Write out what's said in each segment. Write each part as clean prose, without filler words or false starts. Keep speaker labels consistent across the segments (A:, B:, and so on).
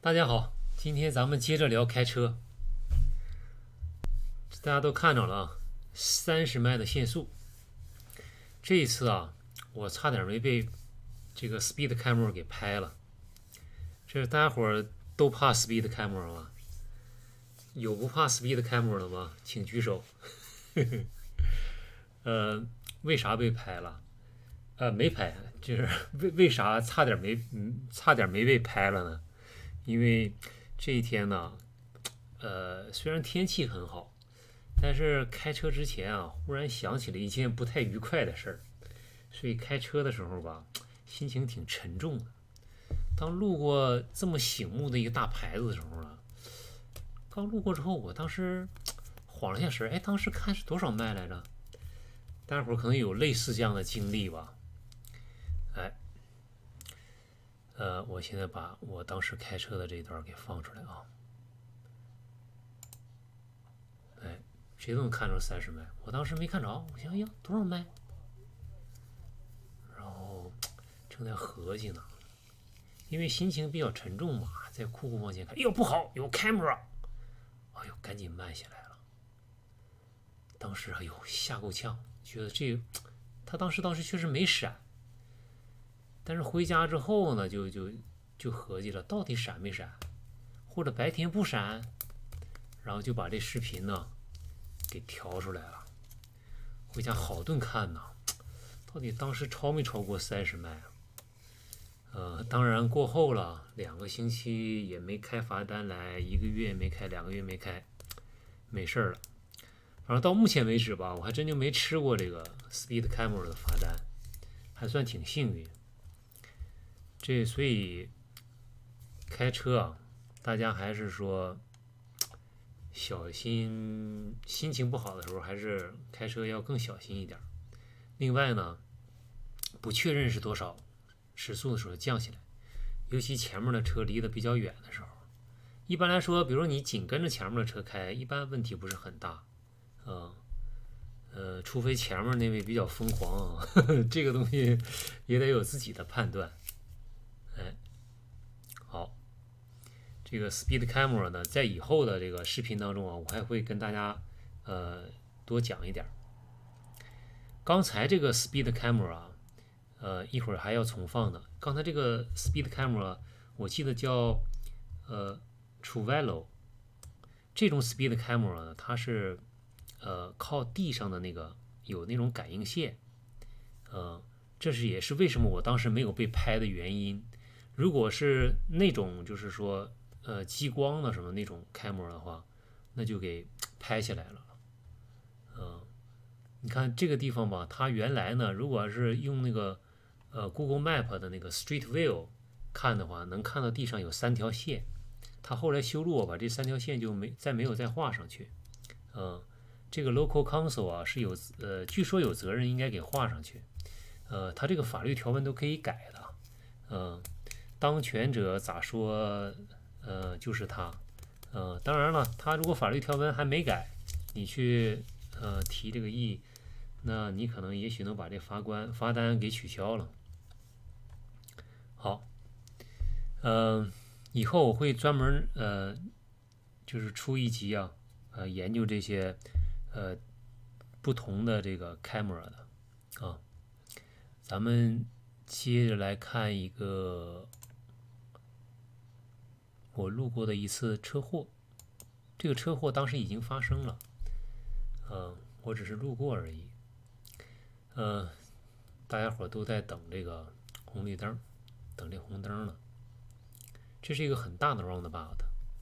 A: 大家好，今天咱们接着聊开车。大家都看着了啊，30迈的限速。这一次啊，我差点没被这个 Speed Camera 给拍了。这大家伙儿都怕 Speed Camera 吗？有不怕 Speed Camera 的吗？请举手。为啥被拍了？没拍，就是为啥差点没被拍了呢？因为这一天呢，虽然天气很好，但是开车之前啊，忽然想起了一件不太愉快的事儿，所以开车的时候吧，心情挺沉重的。当路过这么醒目的一个大牌子的时候呢，刚路过之后，我当时晃了一下神，哎，当时看是多少迈来着？大家伙儿可能有类似这样的经历吧？哎，我现在把我当时开车的这一段给放出来啊。哎，谁都能看出30迈，我当时没看着，我想，哎呀，多少迈？然后正在合计呢，因为心情比较沉重嘛，在库库往前看，哎呦不好，有 camera，哎呦赶紧慢下来了。当时哎呦吓够呛，觉得他当时确实没闪，但是回家之后呢，就合计了，到底闪没闪，或者白天不闪，然后就把这视频呢给调出来了，回家好顿看呐，到底当时超没超过30迈啊？当然过后了2个星期也没开罚单来，1个月没开，2个月没开，没事了。反正到目前为止吧，我还真就没吃过这个 Speed Camera 的罚单，还算挺幸运。所以开车啊，大家还是说小心，心情不好的时候还是开车要更小心一点。另外呢，不确认是多少时速的时候降下来，尤其前面的车离得比较远的时候。一般来说，比如你紧跟着前面的车开，一般问题不是很大。除非前面那位比较疯狂啊，这个东西也得有自己的判断。哎，好，这个 Speed Camera 呢，在以后的这个视频当中啊，我还会跟大家多讲一点。刚才这个 Speed Camera，一会儿还要重放的。刚才这个 Speed Camera，我记得叫Truvelo。这种 Speed Camera 呢，它是靠地上的那个有那种感应线，也是为什么我当时没有被拍的原因。如果是那种就是说激光的什么那种 camera 的话，那就给拍下来了。你看这个地方吧，它原来呢，如果是用那个Google Map 的那个 Street View 看的话，能看到地上有3条线。它后来修路，把这3条线就没有再画上去。这个 Local Council 啊是据说有责任应该给画上去。它这个法律条文都可以改的。当权者咋说，就是他。当然了，他如果法律条文还没改，你去提这个议，那你可能也许能把这罚单给取消了。好，以后我会专门就是出一集啊，研究这些不同的这个 camera 的啊。咱们接着来看一个我路过的一次车祸。这个车祸当时已经发生了，我只是路过而已。大家伙都在等这个红绿灯，等这红灯呢。这是一个很大的 roundabout。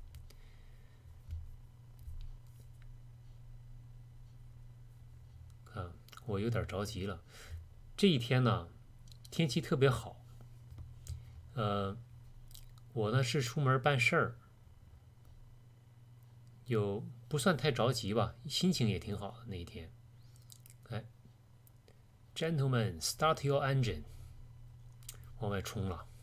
A: 我有点着急了。这一天呢，天气特别好。我呢是出门办事儿，不算太着急吧，心情也挺好的那一天。哎，Gentlemen, start your engine， 往外冲了。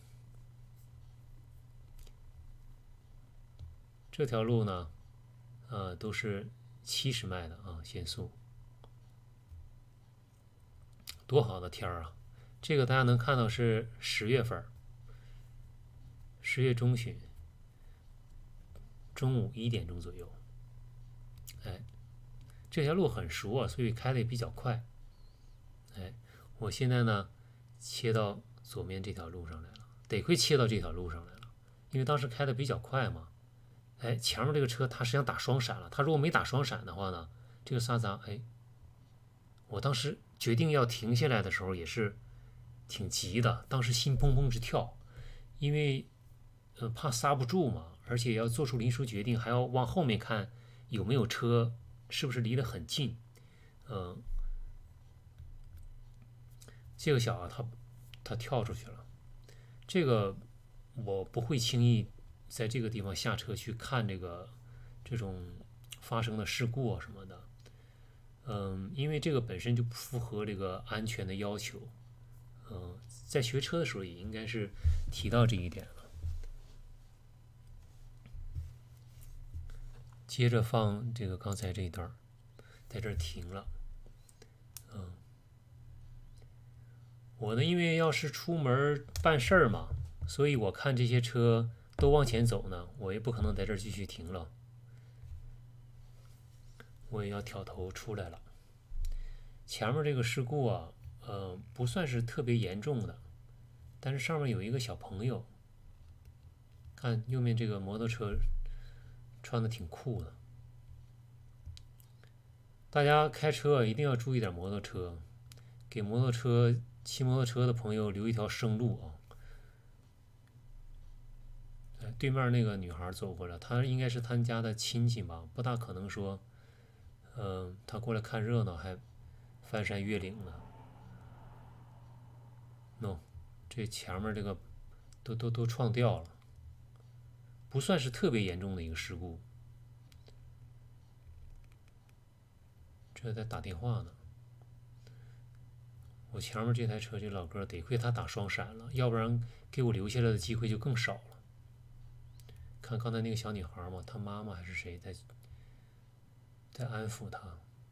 A: 这条路呢，都是70迈的啊，限速。多好的天儿啊！这个大家能看到是10月份，10月中旬。 中午1点钟左右。哎，这条路很熟啊，所以开的也比较快。哎，我现在呢切到左面这条路上来了，得亏切到这条路上来了，因为当时开的比较快嘛。哎，前面这个车它实际上打双闪了，它如果没打双闪的话呢，这个刹闸，哎，我当时决定要停下来的时候也是挺急的，当时心砰砰直跳，因为怕刹不住嘛，而且要做出临时决定，还要往后面看有没有车，是不是离得很近。这个小啊，他跳出去了，这个我不会轻易在这个地方下车去看这种发生的事故啊什么的。因为这个本身就不符合这个安全的要求。在学车的时候也应该是提到这一点了。接着放这个刚才这一段，在这儿停了。我呢，因为要是出门办事儿嘛，所以我看这些车都往前走呢，我也不可能在这儿继续停了，我也要挑头出来了。前面这个事故啊，不算是特别严重的，但是上面有一个小朋友，看右面这个摩托车穿的挺酷的。大家开车一定要注意点摩托车，给骑摩托车的朋友留一条生路啊。对面那个女孩走过来，她应该是他家的亲戚吧，不大可能说，她过来看热闹还翻山越岭的。no， 这前面这个都撞掉了，不算是特别严重的一个事故。这在打电话呢。我前面这台车，这老哥得亏他打双闪了，要不然给我留下来的机会就更少了。看刚才那个小女孩嘛，她妈妈还是谁在安抚她。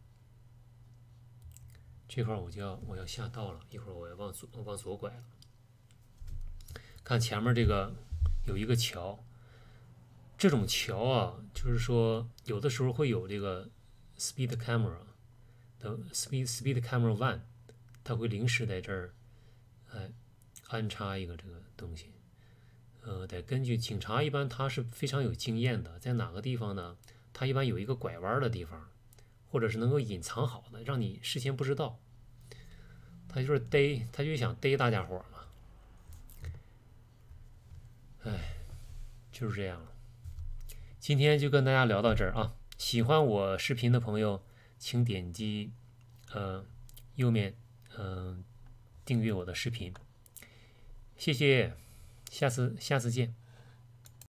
A: 这块我要下道了，一会儿我要往左拐了。看前面这个有一个桥，这种桥啊，就是说有的时候会有这个 speed camera 的 speed camera van， 它会临时在这儿安插一个这个东西。得根据警察一般他是非常有经验的，在哪个地方呢？他一般有一个拐弯的地方，或者是能够隐藏好的，让你事先不知道。他就想逮大家伙嘛。就是这样了。今天就跟大家聊到这儿啊！喜欢我视频的朋友，请点击右面订阅我的视频，谢谢，下次见。